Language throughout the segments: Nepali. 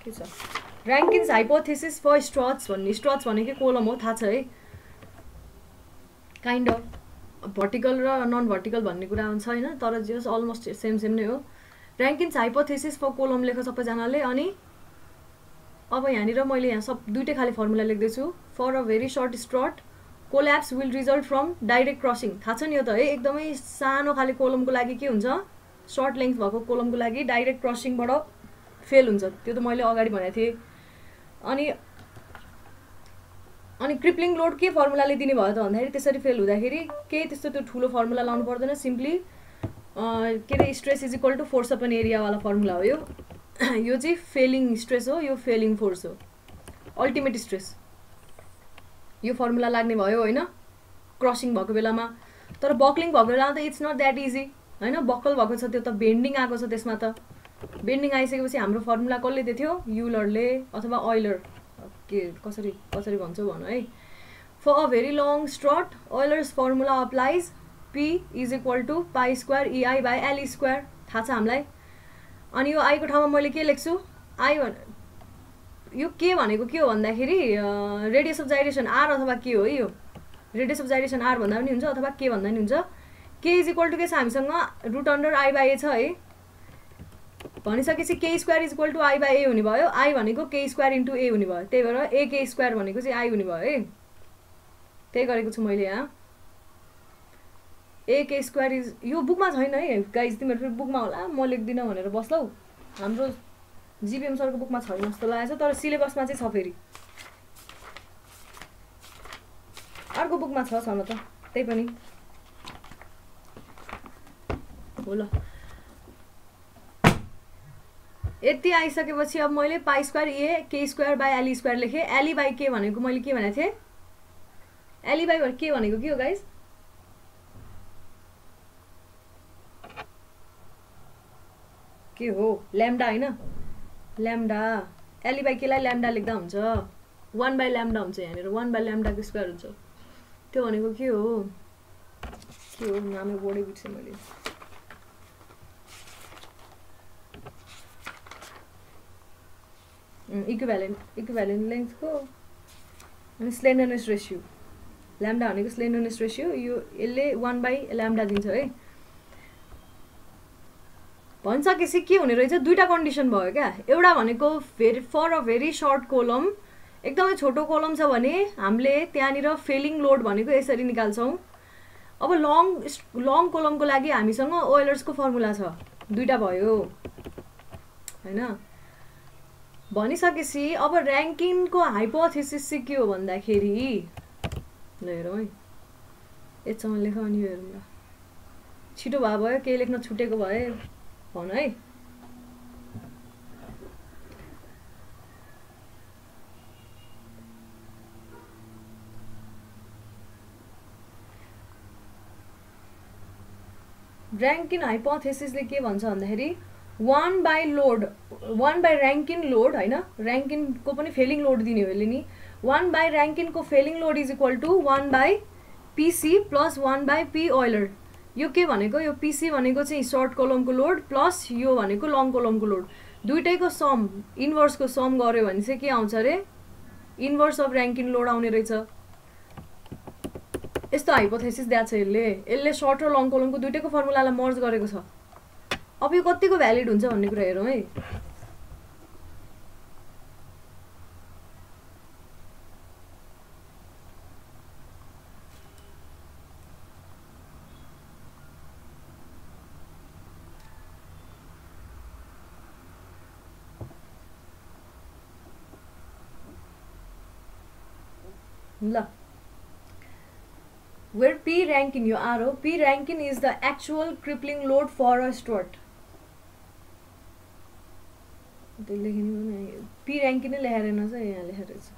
के छ र्याङ्किन्स हाइपोथेसिस फर स्ट्रट्स भन्ने स्ट्रट्स भनेको कोलम हो थाहा छ है काइन्ड अफ भर्टिकल र नन भर्टिकल भन्ने कुरा हुन्छ हैन तर जस अलमोस्ट सेम नै हो र्याङ्किन्स हाइपोथेसिस फर कोलम लेख सबैजनाले अनि अब यहाँनिर मैले यहाँ सब दुईटै खाली फर्मुला लेख्दैछु for a very short strut collapse will result from direct crushing थाहा छ नि यो त है एकदमै सानो खाली कोलमको लागि के हुन्छ सर्ट लेन्थ भएको कोलमको लागि डाइरेक्ट क्रसिङबाट फेल हुन्छ त्यो त मैले अगाडि भनेको थिएँ अनि क्रिप्लिङ लोड के फर्मुलाले दिने भयो त भन्दाखेरि त्यसरी फेल हुँदाखेरि केही त्यस्तो त्यो ठुलो फर्मुला लाउनु पर्दैन सिम्पली के अरे stress is equal to force upon एरियावाला फर्मुला हो यो यो चाहिँ फेलिङ स्ट्रेस हो यो फेलिङ फोर्स हो अल्टिमेट स्ट्रेस यो फर्मुला लाग्ने भयो होइन क्रसिङ भएको बेलामा तर बक्लिङ भएको बेलामा त इट्स नट द्याट इजी होइन बक्कल भएको छ त्यो त बेन्डिङ आएको छ त्यसमा त बेन्डिङ आइसकेपछि हाम्रो फर्मुला कसले दिएको थियो युलरले अथवा ऑयलर के कसरी भन्छौ भन है for a very long strut Euler's formula applies P is equal to pi square EI by L square थाहा छ हामीलाई अनि यो I को ठाउँमा मैले के लेख्छु I यो के भनेको के हो भन्दाखेरि रेडियस अफ जाइरेसन R अथवा के हो यो रेडियस अफ जाइरेसन R भन्दा पनि हुन्छ अथवा के भन्दा पनि हुन्छ K इज इक्वल टु के छ हामीसँग root under I by A छ है भनिसकेपछि K square is equal to I by A हुने भयो I भनेको K स्क्वायर इन्टु A हुने भयो त्यही भएर A K स्क्वायर भनेको चाहिँ I हुने भयो है त्यही गरेको छु मैले यहाँ A K स्क्वायर इज यो बुकमा छैन है गाइज तिमीहरू फेरि बुकमा होला म लेख्दिनँ भनेर बस्लौ हाम्रो जिपिएम सरको बुकमा छैन जस्तो लागेको छ तर सिलेबसमा चाहिँ छ फेरि अर्को बुकमा छ न त त्यही पनि हो ल यति आइसकेपछि अब मैले पाई square A K square by L square लेखेँ एल बाई के भनेको मैले के भनेको थिएँ एल बाई के भनेको के हो गाइज के हो ल्याम्डा हैन ल्याम्डा एल बाई केलाई ल्याम्डा लेख्दा हुन्छ 1 बाई ल्याम्डा हुन्छ यहाँनिर 1 बाई ल्याम्डाको स्क्वायर हुन्छ त्यो भनेको के हो नामै बोर्डै बिर्सेँ मैले इक्विभ्यालेन्ट लेन्थको अनि स्लेन्डरनेस रेसियो ल्याम्डा भनेको स्लेन्डरनेस रेसियो यो यसले 1 बाई ल्याम्डा दिन्छ है भनिसकेपछि के हुने रहेछ दुईटा कन्डिसन भयो क्या एउटा भनेको for a very short column एकदमै छोटो कोलम छ भने हामीले त्यहाँनिर फेलिङ लोड भनेको यसरी निकाल्छौँ अब लङ कोलमको लागि हामीसँग ओइलर्सको फर्मुला छ दुईटा भयो हैन भनिसकेपछि अब र्याङ्किनको हाइपोथेसिस चाहिँ के हो भन्दाखेरि ल हेरौँ है यससँग लेख अनि यो हेरौँ ल छिटो भयो केही लेख्न छुटेको भए भन है र्याङ्किन हाइपोथेसिसले के भन्छ भन्दाखेरि 1 बाई र्याङ्किन लोड हैन र्याङ्किनको पनि फेलिङ लोड दिने हो यसले नि 1 बाई र्याङ्किनको failing load is equal to 1 by PC plus 1 by P Euler यो के भनेको यो PC भनेको चाहिँ सर्ट कोलमको लोड प्लस यो भनेको लङ कोलमको लोड दुईटैको सम इन्भर्सको सम गर्यो भने चाहिँ के आउँछ रे इन्भर्स अफ र्याङ्किन लोड आउने रहेछ यस्तो हाइपोथेसिस दिएको छ यसले सर्ट र लङ कोलमको दुईटैको फर्मुलालाई मर्ज गरेको छ अब यो कतिको भ्यालिड हुन्छ भन्ने कुरा हेरौँ है ल where P rankin यो R हो P rankin is the actual crippling load for a strut P rankin नै लेखेर न चाहिँ यहाँ लेखेर छ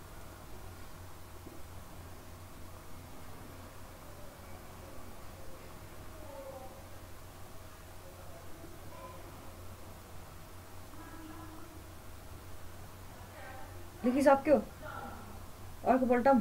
लेखिसक्यो अर्को पल्टम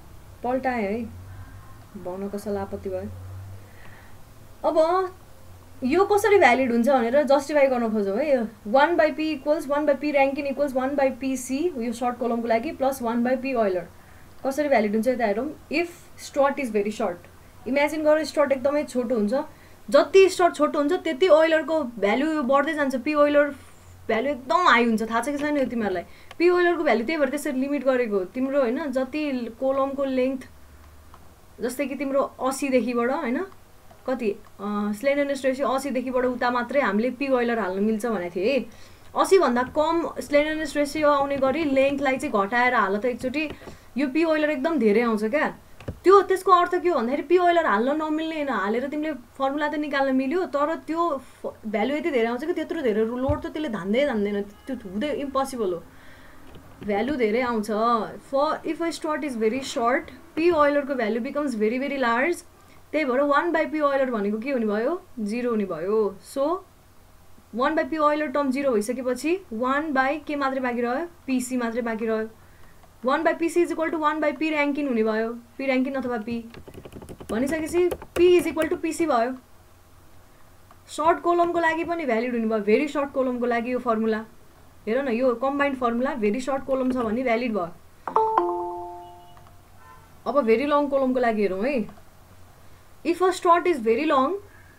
पल्टाएँ है भन्न कसैलाई आपत्ति भयो अब यो कसरी भ्यालिड हुन्छ भनेर जस्टिफाई गर्न खोजौँ है। 1/p equals 1/p र्याङ्किन equals 1/pc यो सर्ट कोलमको लागि प्लस 1/p ओइलर कसरी भ्यालिड हुन्छ यता हेरौँ। If strut is very short, imagine गरौँ स्ट्रट एकदमै छोटो हुन्छ, जति स्ट्रट छोटो हुन्छ त्यति ओइलरको भ्यालु बढ्दै जान्छ। पी ओइलर भ्यालु एकदम हाई हुन्छ, थाहा छ कि छैन यो तिमीहरूलाई। पी ओइलरको भ्यालु त्यही भएर त्यसरी लिमिट गरेको तिम्रो होइन। जति कोलमको लेन्थ जस्तै कि तिम्रो 80 देखिबाट होइन कति स्लेन्डरनेस रेसियो 80 देखिबाट उता मात्रै हामीले पी ओइलर हाल्न मिल्छ भनेको थिएँ है। 80 भन्दा कम स्लेन्डरनेस रेसियो आउने गरी लेन्थलाई चाहिँ घटाएर हाल त एकचोटि यो पी ओइलर एकदम धेरै आउँछ क्या। त्यो त्यसको अर्थ के हो भन्दाखेरि पी ओइलर हाल्न नमिल्ने होइन, हालेर तिमीले फर्मुला त निकाल्न मिल्यो तर त्यो भ्यालु यति धेरै आउँछ कि त्यत्रो धेरै लोड त त्यसले धान्दैन, त्यो हुँदै इम्पोसिबल हो। भ्यालु धेरै आउँछ। For if a strut is very short P ओइलरको value becomes very very large. त्यही भएर 1/p ओइलर भनेको के हुने भयो, 0 हुने भयो। सो 1/p ओइलर टर्म 0 भइसकेपछि 1/के मात्रै बाँकी रह्यो, pc मात्रै बाँकी रह्यो। 1/pc is equal to 1/p र्याङ्किन हुने भयो, p र्याङ्किन अथवा p भनिसकेपछि p is equal to pc भयो। सर्ट कोलमको लागि पनि भ्यालिड हुने भयो, भेरी सर्ट कोलमको लागि यो फर्मुला हेर न, यो combined formula very short column छ भने भ्यालिड भयो। अब भेरी लङ कोलमको लागि हेरौँ है। If a strut is very long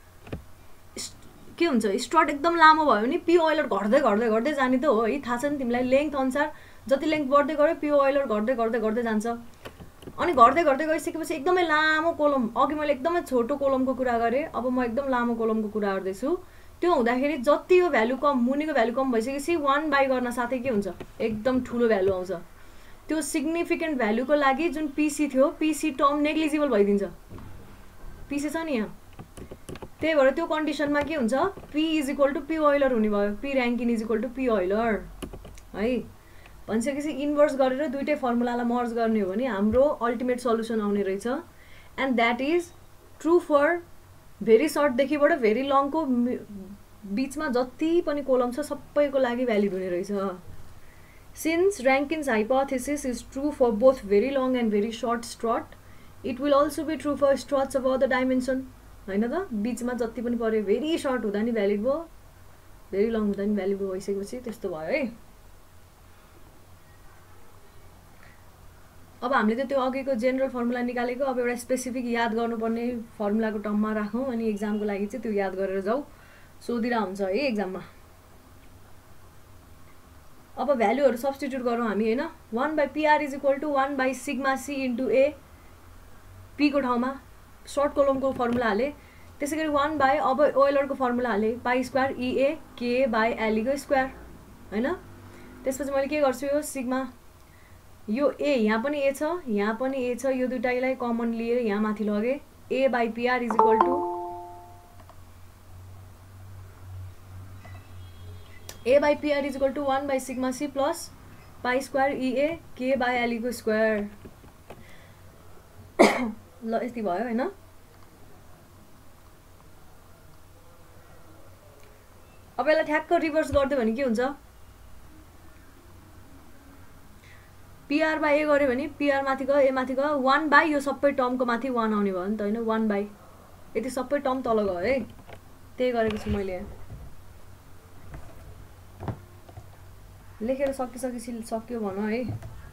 के हुन्छ, स्ट्रट एकदम लामो भयो भने पी ओइलर घट्दै घट्दै घट्दै जाने त हो है, थाहा छ नि तिमीलाई। लेन्थ अनुसार जति लेन्थ बढ्दै गयो पी ओइलर घट्दै घट्दै घट्दै जान्छ। अनि घट्दै घट्दै गइसकेपछि एकदमै लामो कोलम, अघि मैले एकदमै छोटो कोलमको कुरा गरेँ, अब म एकदम लामो कोलमको कुरा गर्दैछु। त्यो हुँदाखेरि जति यो भ्यालु कम, मुनिको भ्यालु कम भइसकेपछि 1/, गर्न साथै के हुन्छ एकदम ठुलो भ्यालु आउँछ। त्यो सिग्निफिकेन्ट भ्यालुको लागि जुन पिसी थियो पिसी टर्म नेग्लिजिबल भइदिन्छ, पिसी छ नि यहाँ। त्यही भएर त्यो कन्डिसनमा के हुन्छ, P is equal to P Euler हुने भयो, P Rankine is equal to P Euler है। भनिसकेपछि इन्भर्स गरेर दुइटै फर्मुलालाई मर्ज गर्ने हो भने हाम्रो अल्टिमेट सल्युसन आउने रहेछ। And that is true for very सर्टदेखिबाट भेरी लङको बिचमा जति पनि कोलम छ सबैको लागि भ्यालिड हुने रहेछ। Since Rankine's hypothesis is true for both very long and very short strut, it will also be true for struts of other dimension होइन त। बिचमा जति पनि पऱ्यो, भेरी सर्ट हुँदा नि भ्यालिड भयो, भेरी लङ हुँदा नि भ्यालिड भयो, भइसकेपछि त्यस्तो भयो है। अब हामीले त त्यो अघिको जेनरल फर्मुला निकालेको, अब एउटा स्पेसिफिक याद गर्नुपर्ने फर्मुलाको टर्ममा राखौँ अनि एक्जामको लागि चाहिँ त्यो याद गरेर जाऊ, सोधिरा हुन्छ है एक्जाममा। अब भ्यालुहरू सब्स्टिट्युट गरौँ हामी होइन। 1/pr is equal to 1/σc into A, P को ठाउँमा सर्ट कोलमको फर्मुला हाले, त्यसै गरी 1/, अब ओइलरको फर्मुला हाले, पाई स्क्वायर इए के बाई एलीको स्क्वायर होइन। त्यसपछि मैले के गर्छु, यो सिग्मा, यो ए यहाँ पनि ए छ यहाँ पनि ए छ, यो दुइटैलाई कमन लिएर यहाँ माथि लगेँ, a/pr is equal to a/pr is equal to 1/σc plus pi square इए के बाई एलीको स्क्वायर। ल यति भयो होइन। अब यसलाई ठ्याक्क रिभर्स गरिदियो भने के हुन्छ, pr/a गऱ्यो भने pr माथि गयो ए माथि गयो, 1/, यो सबै टर्मको माथि 1 आउने भयो नि त होइन। 1/, यति सबै टर्म तल गयो है, त्यही गरेको छु मैले। लेखेर सकिसकेपछि सक्यो भन है।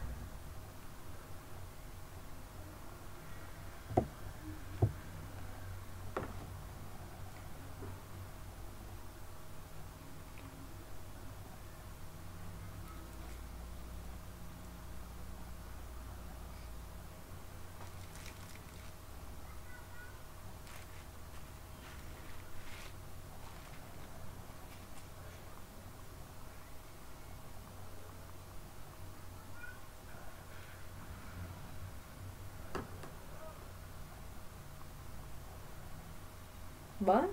भयो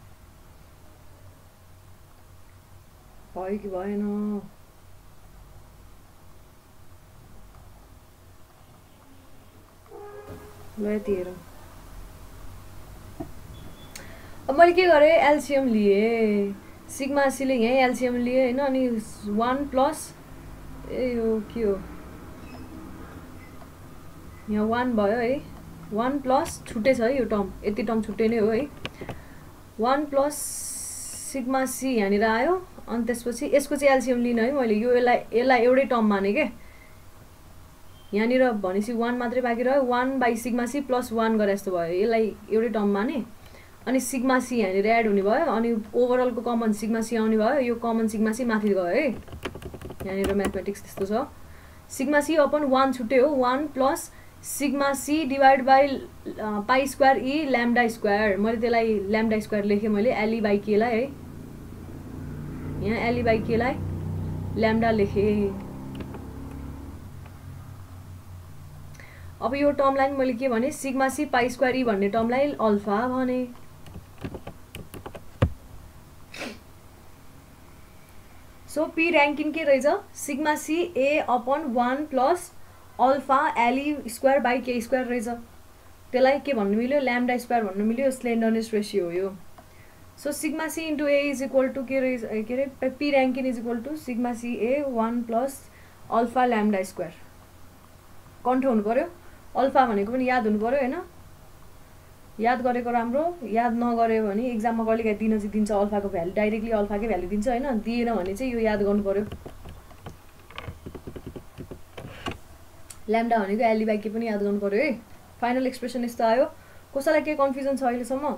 कि भएन, ल यति हेरौँ। अब मैले के गरेँ, एलसिएम लिएँ, सिग्मा सीले यहीँ एलसिएम लिएँ होइन। अनि 1 प्लस ए यो के हो यहाँ 1 भयो है, 1 प्लस छुट्टै छ है यो टर्म, यति टर्म छुट्टै नै हो है। 1 प्लस सिग्मा सी यहाँनिर आयो अनि त्यसपछि यसको चाहिँ एलसिएम लिन है मैले यसलाई एउटै टर्म माने के यहाँनिर भनेपछि 1 मात्रै बाँकी रह्यो 1 बाई सिग्मा सी प्लस 1 गरे जस्तो भयो यसलाई एउटै टर्म माने अनि सिग्मा सी यहाँनिर एड हुने भयो अनि ओभरअलको कमन सिग्मा सी आउने भयो यो कमन सिग्मा सी माथि गयो है यहाँनिर म्याथमेटिक्स त्यस्तो छ सिग्मा सी अपन 1 छुट्टै हो 1 plus sigma C divide by pi square E lambda square मैले त्यसलाई ल्याम्डा स्क्वायर लेखेँ मैले एलई बाई केलाई है यहाँ एलई बाई केलाई ल्याम्डा लेखेँ अब यो टर्मलाई मैले के भने sigma C pi square E भन्ने टर्मलाई अल्फा भने सो पी र्याङ्किङ के रहेछ sigma C A upon 1 plus alpha L square by K square रहेछ त्यसलाई के भन्नु मिल्यो ल्याम्डा स्क्वायर भन्नु मिल्यो स्लेन्डरनेस रेसियो हो यो so sigma C into A is equal to के रहेछ के अरे P Rankine is equal to sigma C A 1 plus alpha lambda square कन्ठ हुनु पर्यो अल्फा भनेको पनि याद हुनु पर्यो हैन याद गरेको राम्रो याद नगर्यो भने एक्जाममा कहिलेकाहीँ दिन चाहिँ दिन्छ अल्फाको भ्यालु डाइरेक्टली अल्फाकै भ्यालु दिन्छ हैन दिएन भने चाहिँ यो याद गर्नु पर्यो ल्याम्डा भनेको एलई बाई के पनि याद गर्नु पर्यो है फाइनल एक्सप्रेसन यस्तो आयो कसैलाई के कन्फ्युजन छ अहिलेसम्म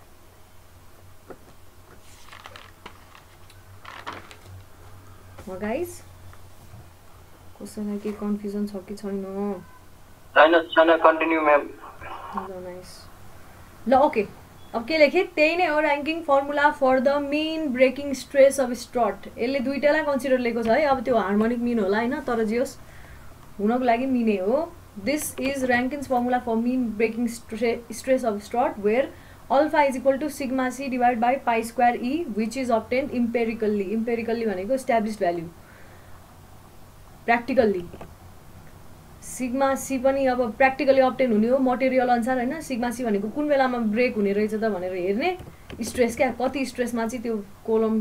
गाइस कसैलाई के कन्फ्युजन छ कि छैन छैन कन्टिन्यू म्याम ल नाइस ल ओके अब के लेखेँ त्यही नै हो Rankine formula for the mean breaking stress of strut यसले दुईटालाई कन्सिडर लिएको छ है अब त्यो हार्मोनिक मिन होला हैन तर जे होस् हुनको लागि मिनै हो this is Rankine's formula for mean breaking stress of strut where alpha is equal to sigma C divide by pi square E which is obtained empirically भनेको established value practically sigma C पनि अब प्र्याक्टिकली अब्टेन हुने हो मटेरियल अनुसार हैन सिग्मा सी भनेको कुन बेलामा ब्रेक हुने रहेछ त भनेर हेर्ने स्ट्रेस क्या कति स्ट्रेसमा चाहिँ त्यो कोलम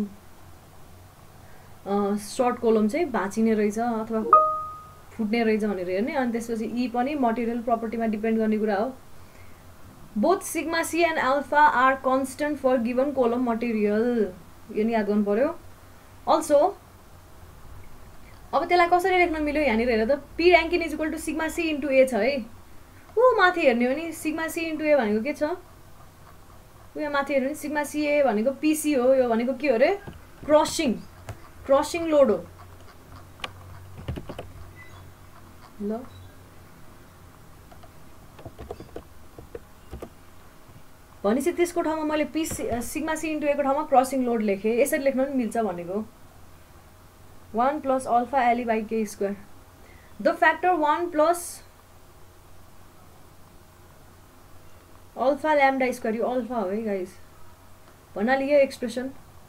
सर्ट कोलम चाहिँ भाँचिने रहेछ अथवा फुट्ने रहेछ भनेर हेर्ने अनि त्यसपछि ई पनि मटेरियल प्रपर्टीमा डिपेन्ड गर्ने कुरा हो both sigma C and alpha are constant for given column material यो नि याद गर्नु पर्यो अल्सो अब त्यसलाई कसरी लेख्न मिल्यो यहाँनिर हेर त P Rankine is equal to sigma C into A छ है ऊ माथि हेर्ने हो नि सिग्मा सी इन्टु ए भनेको के छ ऊ यहाँ माथि हेर्नु नि सिग्मा सी ए भनेको पिसी हो यो भनेको के हो रे क्रसिङ लोड हो ल भनेपछि त्यसको ठाउँमा मैले सिग्मा सी इन्टु ए को ठाउँमा क्रसिङ लोड लेखेँ यसरी लेख्न पनि मिल्छ भनेको 1 plus alpha L by k square. The factor 1 plus alpha lambda square यो alpha हो है guys. भन्नाले यो एक्सप्रेसन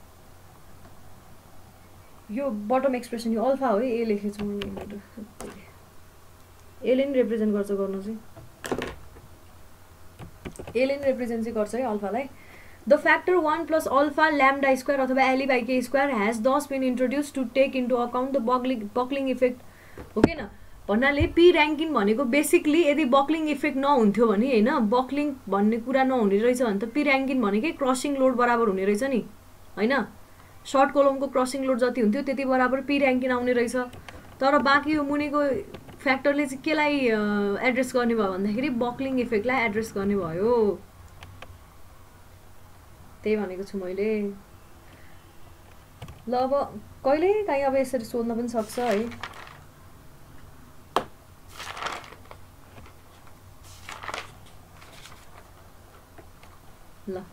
यो बटम एक्सप्रेसन यो alpha हो है ए लेखेछु मैले एले नि रिप्रेजेन्ट गर्छ गर्नु चाहिँ एले नि रिप्रेजेन्ट चाहिँ गर्छ है alpha लाई The factor 1 plus alpha lambda square अथवा L by k square has thus been introduced to take into account the buckling effect. Okay न भन्नाले पी र्याङ्किङ भनेको बेसिकली यदि बक्लिङ इफेक्ट नहुन्थ्यो भने हैन बक्लिङ भन्ने कुरा नहुने रहेछ भने त पी र्याङ्किङ भनेकै क्रसिङ लोड बराबर हुने रहेछ नि हैन सर्ट कोलमको क्रसिङ लोड जति हुन्थ्यो त्यति बराबर पी र्याङ्किङ आउने रहेछ तर बाँकी यो मुनिको फ्याक्टरले चाहिँ केलाई एड्रेस गर्ने भयो भन्दाखेरि बक्लिङ इफेक्टलाई एड्रेस गर्ने भयो त्यही भनेको छु मैले ल अब कहिले काहीँ अब यसरी सोध्न पनि सक्छ है ल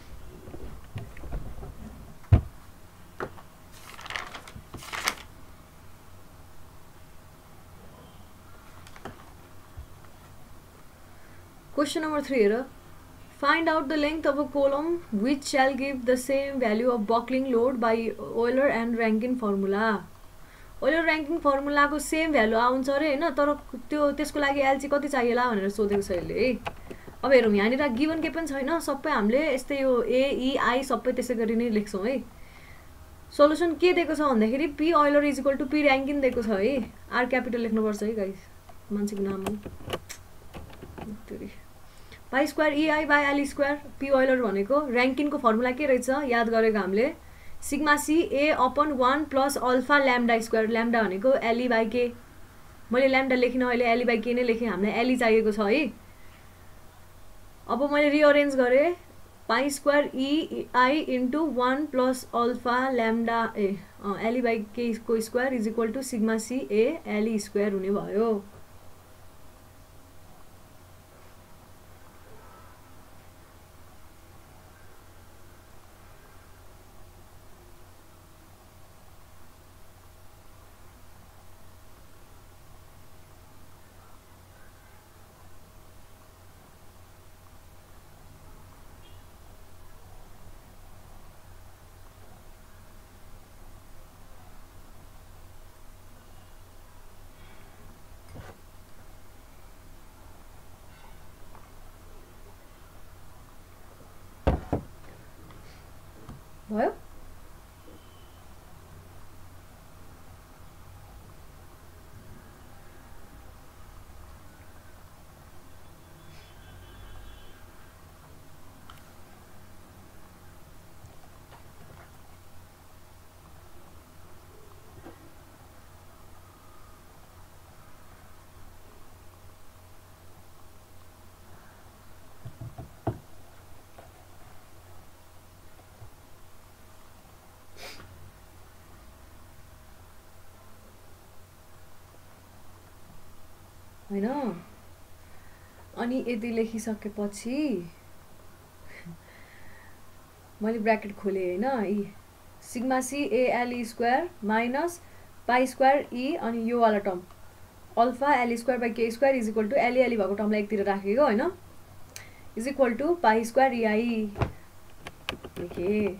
क्वेश्चन नम्बर 3 हेर Find out the length of a column which shall give the same value of buckling load by Euler and Rankine formula. Euler Rankine formula को सेम भ्यालु आउँछ रे हैन तर त्यो त्यसको लागि एल चाहिँ कति चाहिएला भनेर सोधेको छ यसले है अब हेरौँ यहाँनिर गिभन के पनि छैन सबै हामीले यस्तै यो ए ई आई सबै त्यसै गरी नै लेख्छौँ है सोलुसन के दिएको छ भन्दाखेरि P Euler is equal to P Rankine दिएको छ है आर क्यापिटल लेख्नुपर्छ है गाइस मान्छेको नाम हो pi square EI by L square P Euler भनेको ऱ्याङ्किनको फर्मुला के रहेछ याद गरेको हामीले sigma C A upon 1 plus alpha lambda square lambda भनेको एलई बाई के मैले ल्याम्डा लेखिनँ अहिले एलई बाई के नै लेखेँ हामीलाई एलई चाहिएको छ है अब मैले रिअरेन्ज गरेँ pi square EI into 1 plus alpha lambda L by K को square is equal to sigma C A L square हुने भयो भयो हैन अनि यति लेखिसकेपछि मैले ब्र्याकेट खोलेँ हैन E sigma C A L square minus pi square E अनि यो वाला term alpha L square by K square is equal to L भएको टर्मलाई एकतिर राखेको हैन is equal to pi square EI लेखेँ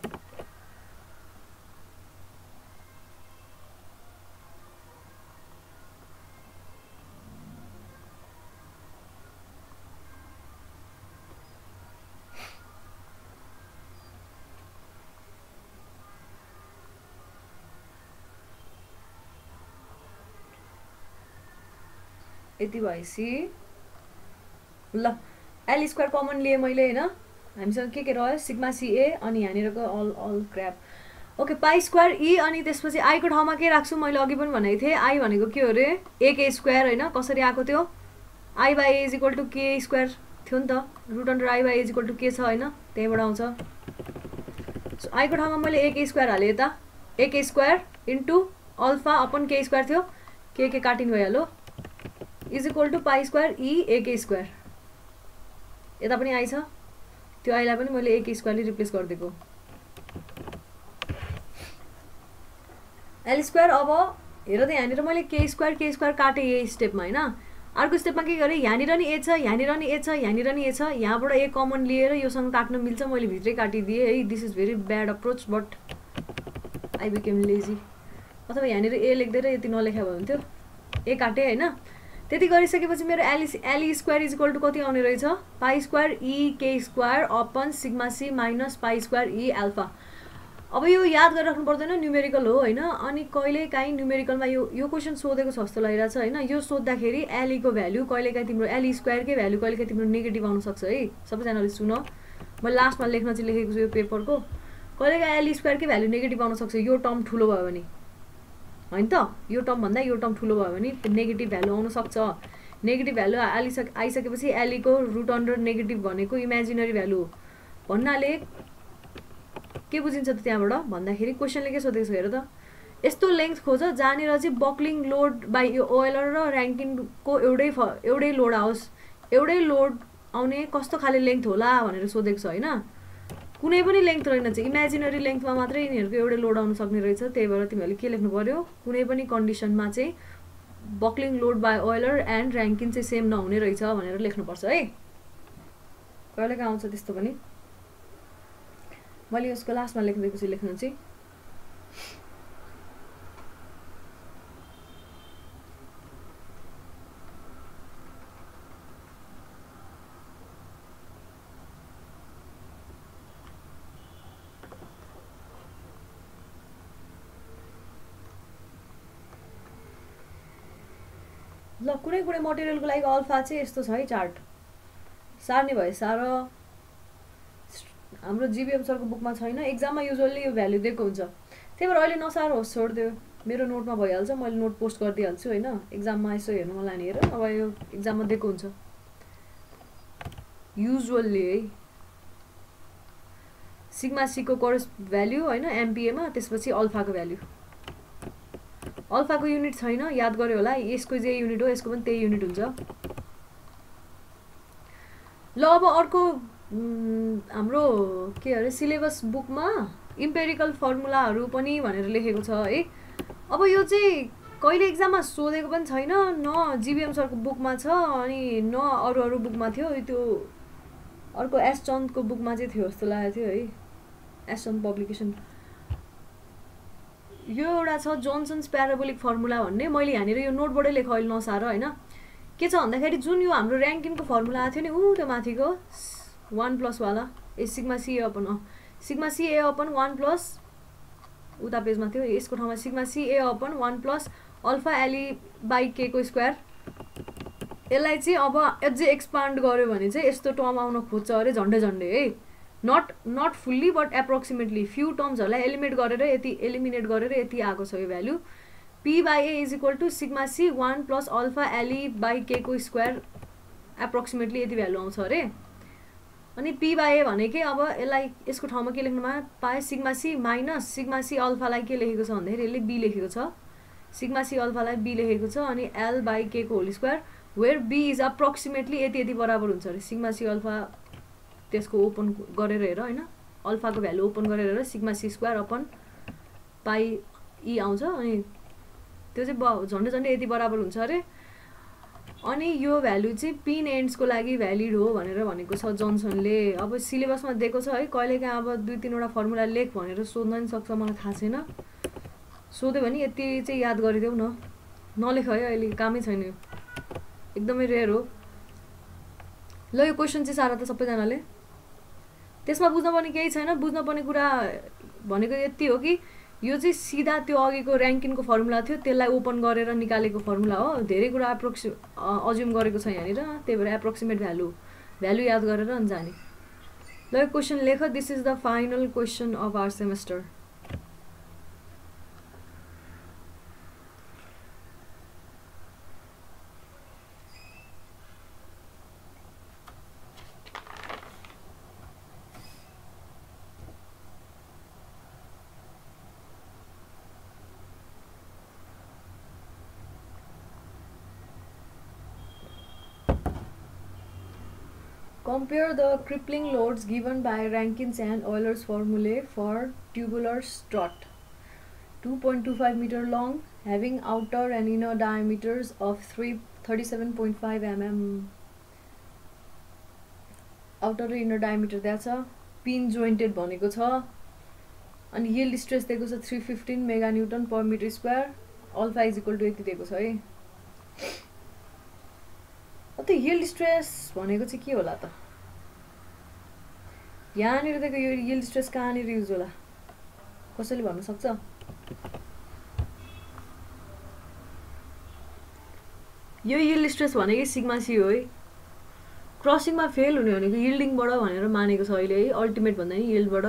यति भएपछि ल एल स्क्वायर कमन लिए मैले हैन हामीसँग के रह्यो सिग्मा सी ए अनि यहाँनिरको all crap okay pi square E अनि त्यसपछि आई को ठाउँमा के राख्छु मैले अघि पनि भनेको थिएँ आई भनेको के हो रे ए के स्क्वायर हैन कसरी आएको थियो I by A is equal to K square थियो नि त root under I by A is equal to के छ हैन त्यहीबाट आउँछ सो आई को ठाउँमा मैले ए के स्क्वायर हालेँ यता A K square into alpha upon K square थियो के काटिनु भइहाल्यो is equal to pi square E A K square यता पनि आई छ त्यो आईलाई पनि मैले ए के स्क्वायरले रिप्लेस गरिदिएको एल स्क्वायर अब हेर त यहाँनिर मैले के स्क्वायर काटेँ यही स्टेपमा हैन अर्को स्टेपमा के गरेँ यहाँनिर नि ए छ यहाँनिर नि ए छ यहाँनिर नि ए छ यहाँबाट ए कमन लिएर योसँग काट्न मिल्छ मैले भित्रै काटिदिएँ है this is very bad approach but I became lazy अथवा यहाँनिर ए लेख्दै यति नलेखा भयो हुन्थ्यो ए काटेँ हैन त्यति गरिसकेपछि मेरो L square is equal to कति आउने रहेछ pi square E K square upon sigma C minus pi square E alpha अब यो याद गरिराख्नु पर्दैन न्युमेरिकल हो हैन अनि कहिलेकाहीँ न्युमेरिकलमा यो क्वेसन सोधेको छ जस्तो लागिरहेछ हैन यो सोध्दाखेरि एल को भ्यालु कहिलेकाहीँ तिम्रो एल स्क्वायरकै भ्यालु कहिलेकाहीँ तिम्रो नेगेटिभ आउन सक्छ है सबैजनाले सुन म लास्टमा लेख्न चाहिँ लेखेको छु यो पेपरको कहिलेकाहीँ एल स्क्वायरकै भ्यालु नेगेटिभ आउन सक्छ यो टर्म ठुलो भयो भने हैन त यो टर्म भन्दा यो टर्म ठुलो भयो भने नेगेटिभ भ्यालु आउन सक्छ नेगेटिभ भ्यालु आइसकेपछि एल को रुट अन्डर नेगेटिभ भनेको इमेजिनरी भ्यालु हो भन्नाले के बुझिन्छ त त्यहाँबाट भन्दाखेरि क्वेसनले के सोधेको छ हेर त यस्तो लेन्थ खोज जहाँनिर चाहिँ बक्लिङ लोड बाई यो ओएलर र र्याङ्किङको एउटै लोड आओस् एउटै लोड आउने कस्तो खाले लेन्थ होला भनेर सोधेको छ हैन कुनै पनि लेन्थ रहेन चाहिँ इमेजिनरी लेन्थमा मात्रै यिनीहरूको एउटै लोड आउन सक्ने रहेछ त्यही भएर तिमीहरूले के लेख्नु पर्यो कुनै पनि कन्डिसनमा चाहिँ buckling load by Euler and Rankine चाहिँ सेम नहुने रहेछ भनेर लेख्नुपर्छ है कहिलेकाहीँ आउँछ त्यस्तो पनि मैले यसको लास्टमा लेखिदिएको छु लेख्नु चाहिँ ल कुनै मटेरियलको लागि अल्फा चाहिँ यस्तो छ है चार्ट सार्ने भए सार हाम्रो जीबीएम सरको बुकमा छैन एक्जाममा युजुअली यो भ्यालु दिएको हुन्छ त्यही भएर अहिले नसार होस् छोडिदियो मेरो नोटमा भइहाल्छ मैले नोट पोस्ट गरिदिइहाल्छु होइन एक्जाममा यसो हेर्नु मलाई नि हेर अब यो एक्जाममा दिएको हुन्छ युजुअली है सिग्मा सीको कोरस भ्याल्यु होइन एमपिएमा त्यसपछि अल्फाको भ्याल्यु अल्फाको युनिट छैन याद गर्यो होला यसको जे युनिट हो यसको पनि त्यही युनिट हुन्छ ल अब अर्को हाम्रो के अरे सिलेबस बुकमा इम्पेरिकल फर्मुलाहरू पनि भनेर लेखेको छ है अब यो चाहिँ कहिले एक्जाममा सोधेको पनि छैन न जीबीएम सरको बुकमा छ अनि न अरू अरू बुकमा थियो त्यो अर्को एस चन्दको बुकमा चाहिँ थियो जस्तो लागेको थियो है एस चन्द पब्लिकेसन यो एउटा छ जोन्सन्स प्याराबोलिक फर्मुला भन्ने मैले यहाँनिर यो नोटबाटै लेख अहिले नसार होइन के छ भन्दाखेरि जुन यो हाम्रो ऱ्याङ्किङको फर्मुला आएको थियो नि त्यो माथिको 1+ वाला A sigma C A upon sigma C A upon 1+ उता पेजमा थियो यसको ठाउँमा sigma C A upon 1+ alpha L by K को स्क्वायर यसलाई चाहिँ अब अझै एक्सपान्ड गर्यो भने चाहिँ यस्तो टर्म आउन खोज्छ अरे झन्डै झन्डै है not fully but approximately few टर्म्सहरूलाई एलिमिनेट गरेर यति आएको छ यो value p/a = sigma C 1+ alpha L by K को स्क्वायर एप्रोक्सिमेटली यति भ्यालु आउँछ अरे अनि p/a भनेकै अब यसलाई यसको ठाउँमा के लेख्नुमा पाए sigma C minus sigma C अल्फालाई के लेखेको छ भन्दाखेरि यसले b लेखेको छ सिग्मा सी अल्फालाई b लेखेको छ अनि l बाई के को whole square where b is approximately यति बराबर हुन्छ अरे सिग्मा सी अल्फा त्यसको ओपन गरेर हेर होइन अल्फाको भ्यालु ओपन गरेर हेर sigma C square upon pi E आउँछ अनि त्यो चाहिँ झन्डै झन्डै यति बराबर हुन्छ अरे अनि यो भ्यालु चाहिँ पिन एन्ड्सको लागि भ्यालिड हो भनेर भनेको छ जोन्सनले अब सिलेबसमा दिएको छ है कहिलेकाहीँ अब 2-3 वटा फर्मुला लेख भनेर सोध्न नि सक्छ मलाई थाहा छैन सोध्यो भने यति चाहिँ याद गरिदेऊ न नलेख है अहिले कामै छैन यो एकदमै रेयर हो ल यो क्वेसन चाहिँ सारा त सबैजनाले त्यसमा बुझ्नुपर्ने केही छैन बुझ्नुपर्ने कुरा भनेको यति हो कि यो चाहिँ सिधा त्यो अघिको ऱ्याङ्किङको फर्मुला थियो त्यसलाई ओपन गरेर निकालेको फर्मुला हो धेरै कुरा अज्युम गरेको छ यहाँनिर त्यही भएर एप्रोक्सिमेट भ्यालु याद गरेर अनि जाने ल यो क्वेसन लेख this is the final question of our semester Compare the crippling loads given by Rankins and Euler's formulae for tubular strut. 2.25 meter long, having outer and inner diameters of 37.5 mm. Outer and inner diameter that's a pin jointed भनेको छ अनि yield stress दिएको छ 315 meganewton per metre square alpha is equal to यति दिएको छ है त्यो यील्ड स्ट्रेस भनेको चाहिँ के होला त यहाँनिर दिएको यो यील्ड स्ट्रेस कहाँनिर युज होला कसैले भन्न सक्छ यो यील्ड स्ट्रेस भनेको सिग्मा सी हो है क्रसिङमा फेल हुने भनेको यील्डिङबाट भनेर मानेको छ अहिले है अल्टिमेट भन्दा नि यील्डबाट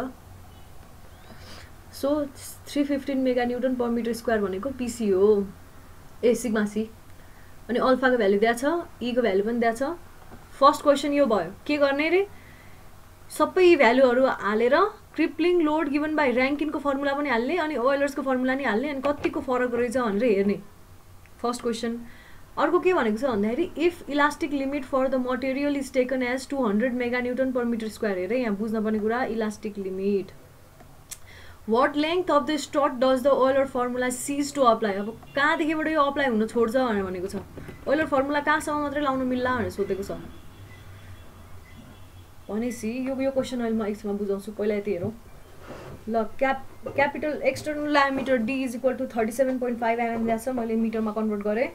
so 315 meganewton per metre square भनेको पीसी हो ए सिग्मा सी अनि अल्फाको भ्यालु दिएको छ ई को भ्यालु पनि दिएको छ फर्स्ट क्वेसन यो भयो के गर्ने रे सबै भ्यालुहरू हालेर क्रिप्लिङ लोड गिभन बाई ऱ्याङ्किनको फर्मुला पनि हाल्ने अनि ओइलर्सको फर्मुला नि हाल्ने अनि कतिको फरक रहेछ भनेर हेर्ने फर्स्ट क्वेसन अर्को के भनेको छ भन्दाखेरि if elastic limit for the material is taken as 200 meganewton per metre square हेरे यहाँ बुझ्नुपर्ने कुरा elastic limit what length of the strut does the Euler formula cease to apply अब कहाँदेखिबाट यो अप्लाई हुन छोड्छ भनेर भनेको छ Euler formula कहाँसम्म मात्रै लाउन मिल्ला भनेर सोधेको छ भनेपछि यो क्वेसन अहिले म एकछिनमा बुझाउँछु पहिला यति हेरौँ ल capital external diameter D is equal to 37.5 mm दिएको छ मैले मिटरमा कन्भर्ट गरेँ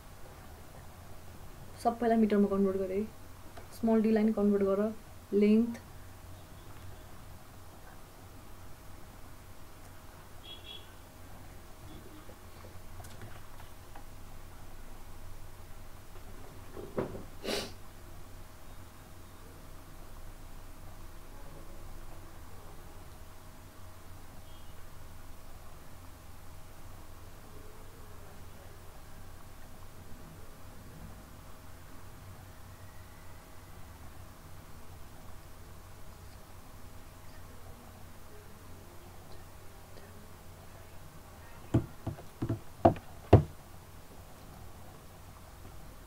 सबैलाई मिटरमा कन्भर्ट गरेँ स्मल डी लाई कन्भर्ट गर लेन्थ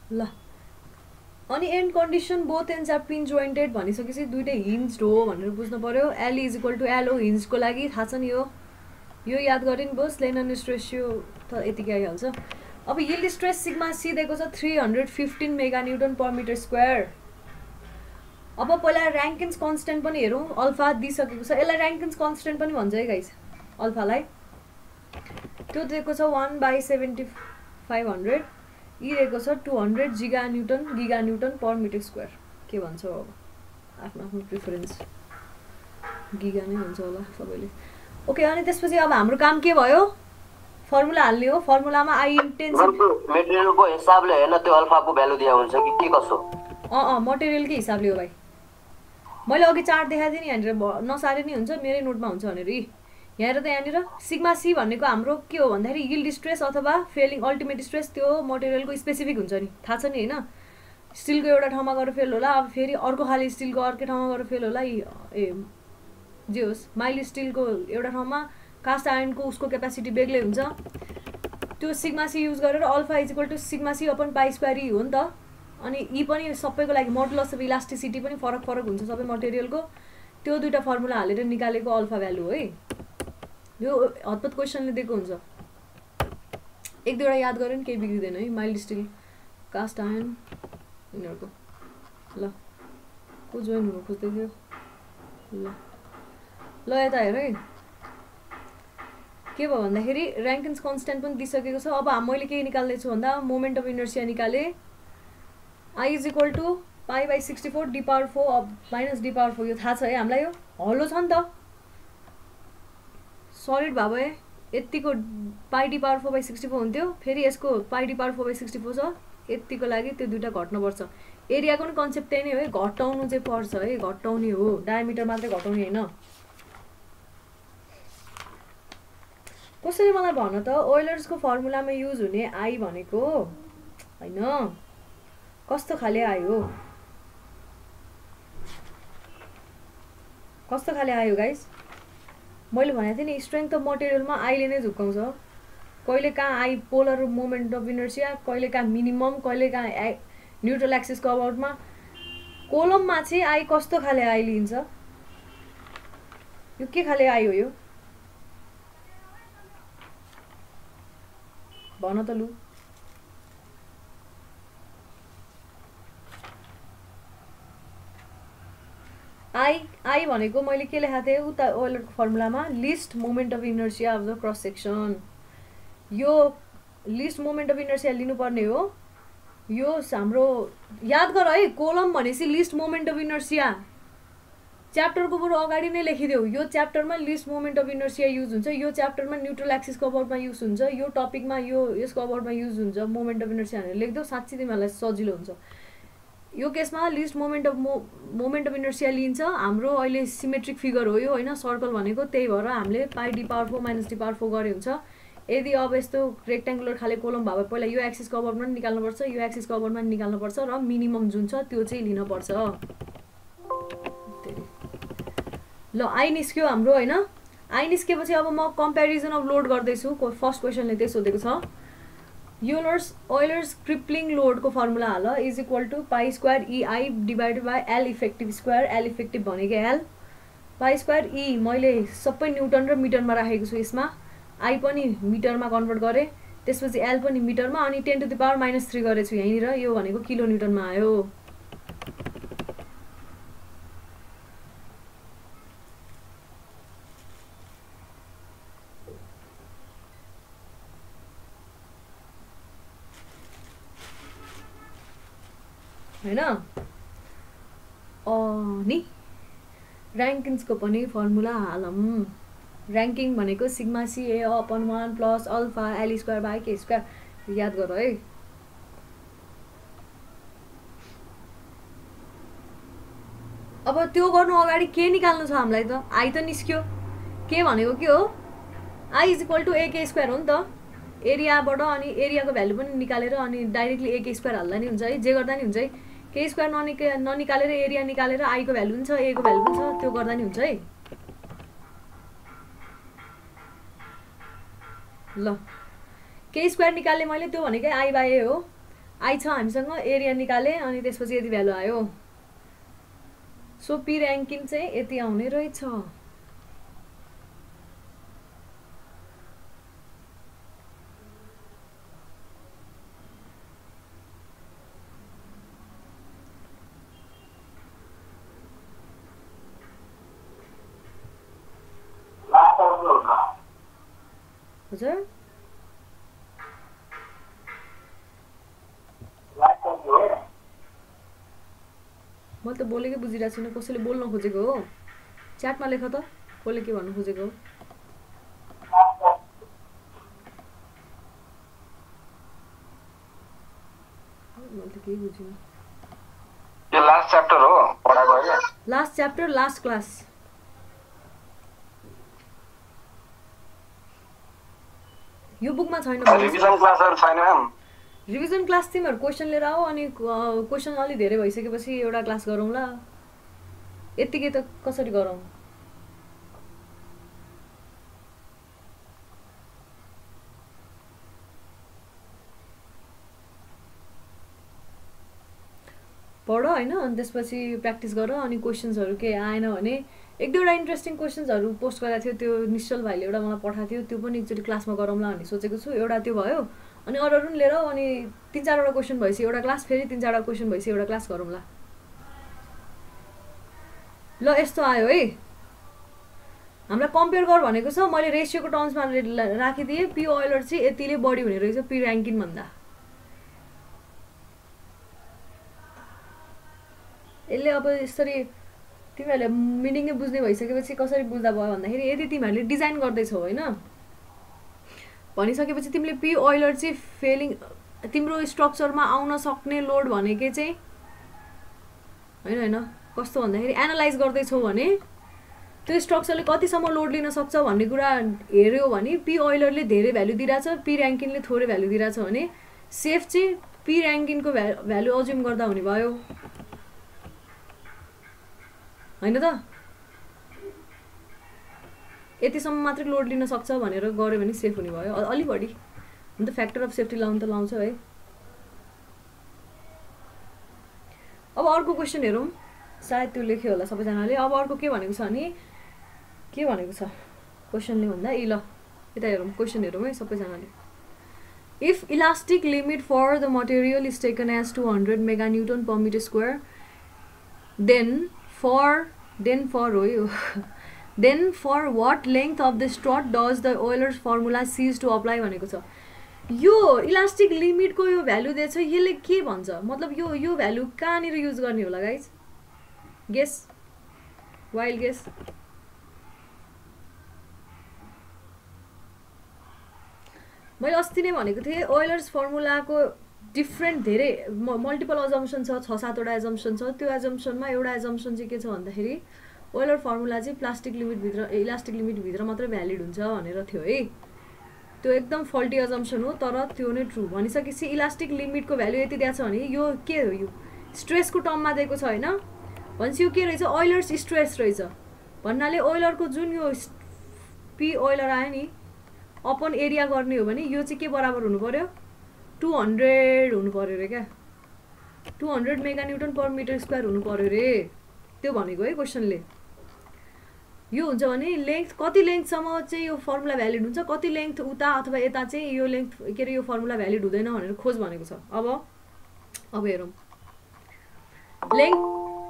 ल अनि end condition both ends are pin jointed भनिसकेपछि दुइटै हिन्ज्ड हो भनेर बुझ्नु पर्यो। L is equal to L हो हिन्जको लागि थाहा छ नि यो याद गरे नि भयो। स्लेन्डरनेस रेसियो त यतिकै आइहाल्छ। अब यिल्ड स्ट्रेस सिग्मा सी दिएको छ 315 mega newton per metre square. अब पहिला ऱ्याङ्किन्स कन्स्टेन्ट पनि हेरौँ। अल्फा दिइसकेको छ, यसलाई ऱ्याङ्किन्स कन्स्टेन्ट पनि भन्छ है गाइस अल्फालाई। त्यो दिएको छ 1/7500। यी दिएको छ 200 giga newton per metre square. के भन्छ अब आफ्नो आफ्नो प्रिफरेन्स, गिगा नै हुन्छ होला सबैले। ओके अनि त्यसपछि अब हाम्रो काम के भयो, फर्मुला हाल्ने हो। फर्मुलामा आई इन्टेन्सिटी मेटेरियलको हिसाबले हैन त्यो अल्फाको भ्यालु दिया हुन्छ कि के कसो? मटेरियलकै हिसाबले हो भाइ। मैले अघि चार्ट देखाएको थिएँ नि यहाँनिर, नसारे नि हुन्छ मेरै नोटमा हुन्छ भनेर। यहाँनिर त यहाँनिर सिग्मा सी भनेको हाम्रो के हो भन्दाखेरि यिल्ड स्ट्रेस अथवा फेलिङ अल्टिमेट स्ट्रेस, त्यो मटेरियलको स्पेसिफिक हुन्छ नि, थाहा छ नि होइन। स्टिलको एउटा ठाउँमा गएर फेल होला, अब फेरि अर्को खाले स्टिलको अर्कै ठाउँमा गएर फेल होला। जे होस् माइल्ड स्टिलको एउटा ठाउँमा, कास्ट आयरनको उसको क्यापेसिटी बेग्लै हुन्छ। त्यो सिग्मा सी युज गरेर alpha is equal to sigma C upon pi square E हो नि त। अनि यी पनि सबैको लागि मोडुलस अफ इलास्टिसिटी पनि फरक फरक हुन्छ सबै मटेरियलको। त्यो दुईवटा फर्मुला हालेर निकालेको अल्फा भ्यालु हो है। यो हतपत क्वेसनले दिएको हुन्छ, एक दुईवटा याद गऱ्यो नि केही बिग्रिँदैन है। माइल्ड स्टिल, कास्ट आयरन यिनीहरूको। ल को जोइन हुनु खोज्दै थियो? ल यता हेर है के भयो भन्दाखेरि ऱ्याङ्किन्स कन्स्टेन्ट पनि दिइसकेको छ। अब मैले के निकाल्दैछु भन्दा मोमेन्ट अफ इनर्सिया निकाले। आई इज इक्वल टु पाई/64 D power 4 minus D power 4। यो थाहा छ है हामीलाई, यो हलो छ नि त, सलिड भए भए यतिको पाई डी पावर 4/64 हुन्थ्यो। फेरि यसको पाई डी पावर 4/64 छ, यतिको लागि त्यो दुइटा घट्नुपर्छ। एरियाको पनि कन्सेप्ट त्यही नै हो है, घटाउनु चाहिँ पर्छ है, घटाउने हो, डायमिटर मात्रै घटाउने होइन। कसरी मलाई भन त, ओइलर्सको फर्मुलामा युज हुने आई भनेको होइन कस्तो खाले आई हो, कस्तो खाले आयो गाइस? मैले भनेको थिएँ नि स्ट्रेङ्थ अफ मटेरियलमा आईले नै झुक्काउँछ। कहिले कहाँ I polar moment of inertia, कहिले कहाँ मिनिमम, कहिले कहाँ न्युट्रल एक्सिसको अबाउटमा। कोलममा चाहिँ आई कस्तो खाले आई लिन्छ? यो के खाले आई हो यो भन त लु। आई भनेको मैले के लेखाएको थिएँ उता ओइलरको फर्मुलामा, least moment of inertia of the cross section. यो लिस्ट मोमेन्ट अफ इनर्सिया लिनुपर्ने हो। यो हाम्रो याद गर है, कोलम भनेपछि लिस्ट मोमेन्ट अफ इनर्सिया। च्याप्टरको बरु अगाडि नै लेखिदेऊ, यो च्याप्टरमा least moment of inertia use हुन्छ, यो च्याप्टरमा न्युट्रल एक्सिसको अबाउटमा युज हुन्छ, यो टपिकमा यो यसको अबाउटमा युज हुन्छ मोमेन्ट अफ इनर्सिया भनेर लेखिदेऊ। साँच्चै तिमीहरूलाई सजिलो हुन्छ। यो केसमा लिस्ट मोमेन्ट अफ इनर्सिया लिन्छ। हाम्रो अहिले सिमेट्रिक फिगर हो यो होइन, सर्कल भनेको, त्यही भएर हामीले pi D power 4 minus D power 4 गरे हुन्छ। यदि अब यस्तो रेक्ट्याङ्गुलर खाले कोलम भए पहिला यो एक्सिसको अबाउटमा पनि निकाल्नुपर्छ, यो एक्सिसको अबाउटमा पनि निकाल्नुपर्छ र मिनिमम जुन छ त्यो चाहिँ लिनुपर्छ। ल आई निस्क्यो हाम्रो होइन। आई निस्केपछि अब म कम्पेरिजन अफ लोड गर्दैछु। फर्स्ट क्वेसनले त्यही सोधेको छ। ओइलर्स क्रिप्लिङ लोडको फर्मुला हाल, is equal to pi square E I divided by L effective square. L effective भनेको एल, पाई स्क्वायर ई मैले सबै न्युटन र मिटरमा राखेको छु यसमा। आई पनि मिटरमा कन्भर्ट गरेँ, त्यसपछि एल पनि मिटरमा, अनि 10 टु द पावर -3 गरेछु यहीँनिर। यो भनेको किलो न्युटनमा आयो। हैन अनि ऱ्याङ्किन्सको पनि फर्मुला हालौँ। ऱ्याङ्किङ भनेको sigma C A upon 1 plus alpha L square by K square. याद गर है। अब त्यो गर्नु अगाडि के निकाल्नु छ हामीलाई त? आई त निस्क्यो। के भनेको के हो? I is equal to A K square हो नि त। एरियाबाट अनि एरियाको भ्यालु पनि निकालेर अनि डाइरेक्टली ए के स्क्वायर हाल्दा नि हुन्छ है, जे गर्दा नि हुन्छ है। के स्क्वायर ननिकालेर एरिया निकालेर आईको भ्यालु पनि छ, ए को भ्यालु पनि छ, त्यो गर्दा नि हुन्छ है। ल के स्क्वायर निकाल्ने मैले, त्यो भनेकै आई बाई ए हो। आई छ हामीसँग, एरिया निकाले अनि त्यसपछि यति भ्यालु आयो। सो पी ऱ्याङ्किङ चाहिँ यति आउने रहेछ। हजुर म त बोलेकै बुझिरहेको छुइनँ, कसैले बोल्न खोजेको हो? च्याटमा लेख त कसले के भन्नु खोजेको हो। मैले त केही बुझिनँ। यो लास्ट च्याप्टर हो पढाएको हैन? Last chapter last class. यो बुकमा छैन। रिभिजन क्लासहरु छैन म्याम? रिभिजन क्लास तिमीहरू क्वेसन लिएर आऊ अनि क्वेसन अलि धेरै भइसकेपछि एउटा क्लास गरौँला। यतिकै त कसरी गरौँ? पढ हैन, अनि त्यसपछि प्र्याक्टिस गर। अनि क्वेसन्सहरू के आएन भने एक दुईवटा इन्ट्रेस्टिङ क्वेसन्सहरू पोस्ट गरेको थियो, त्यो निश्चल भाइले एउटा मलाई पठाएको थियो, त्यो पनि एकचोटि क्लासमा गरौँला भन्ने सोचेको छु। एउटा त्यो भयो, अनि अरू पनि लिएर अनि 3-4वटा क्वेसन भएपछि एउटा क्लास, फेरि 3-4वटा क्वेसन भएपछि एउटा क्लास गरौँला। ल यस्तो आयो है, हामीलाई कम्पेयर गर भनेको छ। मैले रेसियोको टर्म्समा राखिदिएँ। पी ओइलर चाहिँ यतिले बढी हुने रहेछ पी ऱ्याङ्किङ भन्दा। यसले अब यसरी तिमीहरूले मिनिङै बुझ्ने भइसकेपछि कसरी बुझ्दा भयो भन्दाखेरि, यदि तिमीहरूले डिजाइन गर्दैछौ होइन भनिसकेपछि तिमीले पी ओइलर चाहिँ फेलिङ तिम्रो स्ट्रक्चरमा आउन सक्ने लोड भनेकै चाहिँ होइन कस्तो भन्दाखेरि एनालाइज गर्दैछौ भने त्यो स्ट्रक्चरले कतिसम्म लोड लिन सक्छ भन्ने कुरा हेऱ्यो भने पी ओइलरले धेरै भ्यालु दिइरहेछ, पी ऱ्याङ्किङले थोरै भ्यालु दिइरहेछ भने सेफ चाहिँ पी ऱ्याङ्किङको भ्यालु अज्युम गर्दा हुने भयो होइन त? यतिसम्म मात्रै लोड लिन सक्छ भनेर गऱ्यो भने सेफ हुने भयो। अलि बढी अन्त फ्याक्टर अफ सेफ्टी लाउनु त लाउँछ है। अब अर्को क्वेसन हेरौँ, सायद त्यो लेख्यो होला सबैजनाले। अब अर्को के भनेको छ भने, के भनेको छ क्वेसनले भन्दा, ल यता हेरौँ, क्वेसन हेरौँ है सबैजनाले। If elastic limit for the material is taken as 200 meganewton per metre square then for what length of the strut does the Euler's formula cease to apply भनेको छ। यो इलास्टिक लिमिटको यो भ्यालु दिएछ, यसले के भन्छ? मतलब यो भ्यालु कहाँनिर युज गर्ने होला गाइज? Guess, wild guess. मैले अस्ति नै भनेको थिएँ ओइलर्स फर्मुलाको डिफ्रेन्ट धेरै मल्टिपल अजम्सन छ, 6-7वटा एजम्सन छ। त्यो एजम्सनमा एउटा एजम्सन चाहिँ के छ भन्दाखेरि ओइलर फर्मुला चाहिँ इलास्टिक लिमिटभित्र मात्रै भ्यालिड हुन्छ भनेर थियो है। त्यो एकदम फल्टी एजम्सन हो, तर त्यो नै ट्रु। भनिसकेपछि इलास्टिक लिमिटको भ्यालु यति दिएको छ भने यो के हो? यो स्ट्रेसको टर्ममा दिएको छ होइन भनेपछि यो के रहेछ? ओइलर्स स्ट्रेस रहेछ भन्नाले ओइलरको जुन यो पी ओइलर आयो नि अपन एरिया गर्ने हो भने यो चाहिँ के बराबर हुनु पर्यो? 200 हुनु पर्यो रे क्या, 200 मेगान्युटन पर मिटर स्क्वायर हुनु पर्यो रे। त्यो भनेको है क्वेसनले। यो हुन्छ भने लेन्थ कति लेन्थसम्म चाहिँ यो फर्मुला भ्यालिड हुन्छ, कति लेन्थ उता अथवा यता चाहिँ यो लेन्थ के अरे यो फर्मुला भ्यालिड हुँदैन भनेर खोज भनेको छ। अब हेरौँ लेन्थ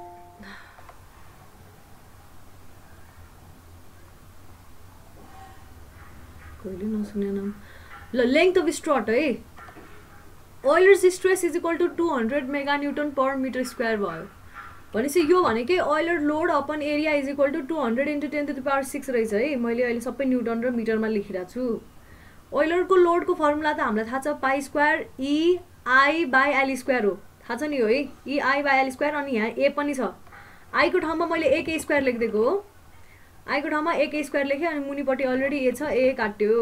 कहिले नसुने नाम। ल लेन्थ अफ स्ट्रट है, Euler's stress is equal to 200 meganewton per metre square भयो भनेपछि यो भनेकै Euler load upon area is equal to 200 × 10⁶ रहेछ है। मैले अहिले सबै न्युटन र मिटरमा लेखिरहेको छु। ओइलरको लोडको फर्मुला त हामीलाई थाहा छ, पाई स्क्वायर EI/L² हो, थाहा छ नि हो है, EI/L²। अनि यहाँ ए पनि छ, आईको ठाउँमा मैले AK स्क्वायर लेखिदिएको हो, आईको ठाउँमा AK स्क्वायर लेखेँ अनि मुनिपट्टि अलरेडी ए छ, ए काट्यो।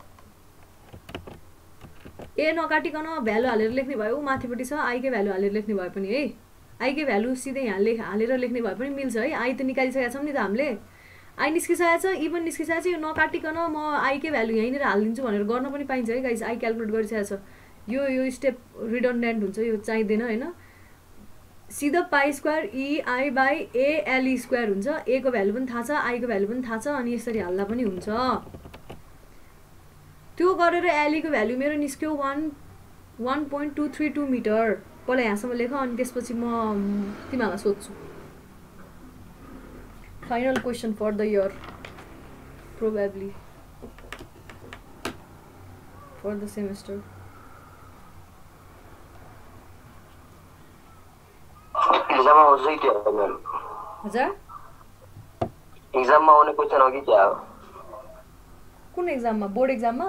ए नकाटिकन भ्यालु हालेर लेख्ने भयो, माथिपट्टि छ आईकै भ्यालु हालेर लेख्ने भए पनि है, आईकै भ्यालु सिधै यहाँ हालेर लेख्ने भए पनि मिल्छ है। आई त निकालिसकेका छौँ नि त हामीले, आई निस्किसकेको छ, ई पनि निस्किसकेको छ। यो नकाटिकन म आईकै भ्यालु यहीँनिर हालिदिन्छु भनेर गर्न पनि पाइन्छ है गाइस। आई क्यालकुलेट गरिसकेको छ, यो स्टेप रिडन्डेन्ट हुन्छ, यो चाहिँदैन हैन। सिधा pi square EI by ALE square हुन्छ। A को भ्यालु पनि थाहा छ, I को भ्यालु पनि थाहा छ, अनि यसरी हाल्दा पनि हुन्छ। त्यो गरेर LE को भ्यालु मेरो निस्क्यो 1.232 मिटर। पहिला यहाँसम्म लेख, अनि त्यसपछि म तिमीहरूलाई सोध्छु। Final question for the year, probably for the semester. एग्जाममा आउँछ कि क्या हो म्याम? हजुर, एक्जाममा आउने क्वेसन हो कि क्या हो? कुन एक्जाममा? बोर्ड एक्जाममा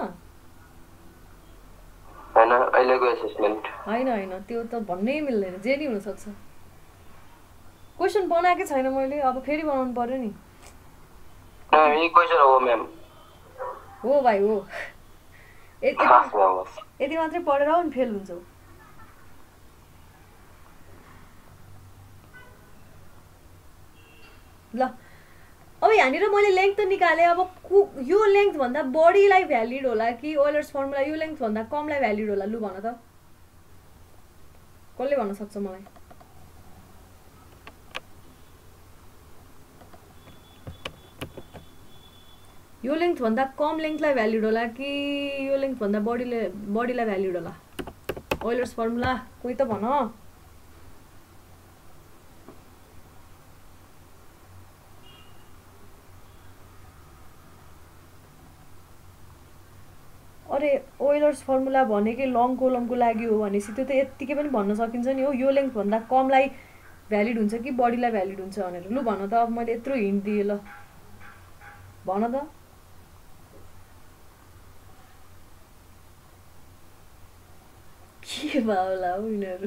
हैन, अहिलेको एसेसमेन्ट। हैन, त्यो त भन्नै मिल्दैन, जे नि हुनसक्छ। क्वेसन बनाएकै छैन मैले, अब फेरि बनाउनु पर्यो नि। यही क्वेसन हो म्याम। हो भाइ हो। यति मात्रै पढेर हो नि फेल हुन्छौ। ल अब यहाँनिर मैले लेन्थ त निकालेँ, अब यो लेन्थ भन्दा बढीलाई भ्यालिड होला कि ओइलर्स फर्मुला यो लेन्थ भन्दा कमलाई भ्यालिड होला? लु भन त, कसले भन्न सक्छ मलाई? यो लेन्थ भन्दा कम लेन्थलाई भ्यालिड होला कि यो लेन्थ भन्दा बढीलाई भ्यालिड होला? ओइलर्स फर्मुला कोही त भन। अरे ओइलर्स फर्मुला भनेकै लङ कोलमको लागि हो भनेपछि त्यो त यत्तिकै पनि भन्न सकिन्छ नि हो, यो लेन्थ भन्दा कमलाई भ्यालिड हुन्छ कि बढीलाई भ्यालिड हुन्छ भनेर। लु भन त, अब मैले यत्रो हिन्ट दिएँ, ल भन त। के भयो होला हौ यिनीहरू?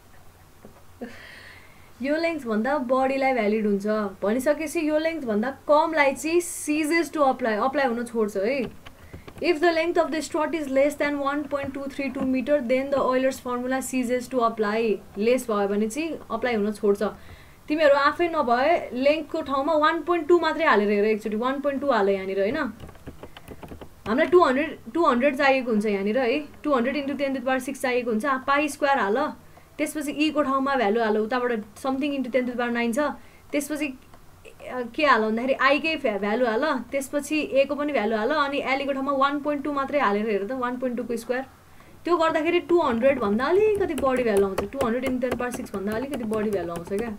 यो लेन्थ भन्दा बढीलाई भ्यालिड हुन्छ भनिसकेपछि यो लेन्थ भन्दा कमलाई चाहिँ सिजेस टु अप्लाई हुन छोड्छ है। If the length of the strut is less than 1.232 meter, then the Euler's formula ceases to apply. Less भयो भने चाहिँ अप्लाई हुन छोड्छ। तिमीहरू आफै नभए लेन्थको ठाउँमा 1.2 मात्रै हालेर हेर, एकचोटि 1.2 हाल यहाँनिर हैन। हामीलाई 200 चाहिएको हुन्छ यहाँनिर है, 200 × 10⁻6 चाहिएको हुन्छ। पाई स्क्वायर हाल, त्यसपछि E को ठाउँमा भ्यालु हाल, उताबाट समथिङ × 10⁻9 छ। त्यसपछि के हाल भन्दाखेरि I कै भ्यालु हाल, त्यसपछि A को पनि भ्यालु हाल, अनि LE को ठाउँमा 1.2 मात्रै हालेर हेर त, 1.2 को स्क्वायर। त्यो गर्दाखेरि 200 भन्दा अलिकति बढी भ्यालु आउँछ, 200 × 10⁻6 भन्दा अलिकति बढी भ्यालु आउँछ क्या।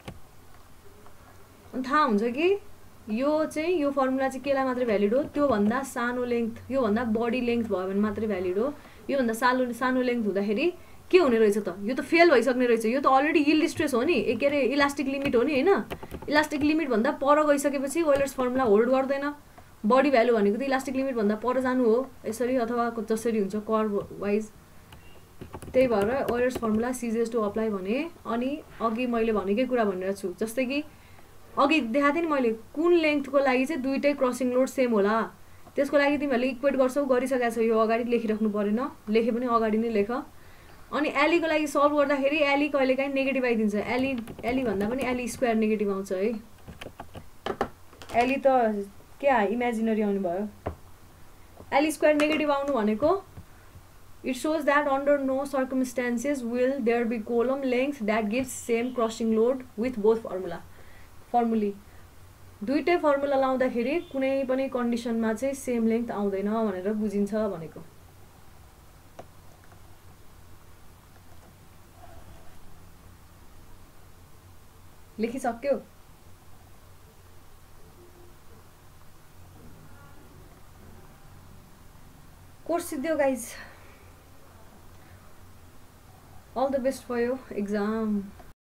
अनि थाहा हुन्छ कि यो चाहिँ यो फर्मुला चाहिँ केलाई मात्रै भ्यालिड हो? त्यो भन्दा सानो लेन्थ, यो भन्दा बढी लेन्थ भयो भने मात्रै भ्यालिड हो। यो भन्दा सानो लेन्थ हुँदाखेरि के हुने रहेछ त? यो त फेल भइसक्ने रहेछ। यो त अलरेडी यील्ड स्ट्रेस हो नि, के अरे इलास्टिक लिमिट हो नि हैन। इलास्टिक लिमिट भन्दा पर गइसकेपछि ओइलर्स फर्मुला होल्ड गर्दैन। बडी भ्यालु भनेको त इलास्टिक लिमिट भन्दा पर जानु हो, यसरी अथवा जसरी हुन्छ कर्भ वाइज। त्यही भएर Euler's formula ceases to apply भने। अनि अघि मैले भनेकै कुरा भनिरहेको छु, जस्तै कि अघि देखाएको थिएँ नि मैले, कुन लेन्थको लागि चाहिँ दुईटै क्रसिङ लोड सेम होला, त्यसको लागि तिमीहरूले इक्वेट गर्छौ, गरिसकेका छौ। यो अगाडि लेखिराख्नु परेन, लेखे पनि अगाडि नै लेख। अनि LE को लागि सल्भ गर्दाखेरि LE कहिलेकाहीँ नेगेटिभ आइदिन्छ। LE भन्दा पनि LE स्क्वायर नेगेटिभ आउँछ है। LE त क्या इमेजिनरी आउनु भयो। LE स्क्वायर नेगेटिभ आउनु भनेको it shows that under no circumstances will there be column length that gives same crossing load with both formulae. दुईटै फर्मुला लाउँदाखेरि कुनै पनि कन्डिसनमा चाहिँ सेम लेन्थ आउँदैन भनेर बुझिन्छ भनेको। लेखिसक्यो? कोर्स सिद्धियो guys. All the best for your exam.